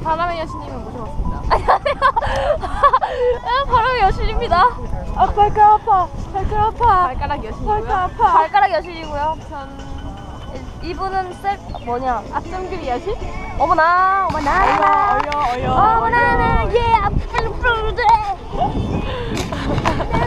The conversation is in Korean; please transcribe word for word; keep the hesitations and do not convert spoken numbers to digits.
바람의 여신님을 모셔봤습니다. 안녕하세요. 바람의 여신입니다. 아 발가락 아파. 발가락 아파. 발가락 여신이고요. 발가락 아파. 발가락 여신이고요. 전 이분은 셀 뭐냐? 앞정규리 여신? 어머나 어머나 어여 어여 어여. 어머나 예 앞으로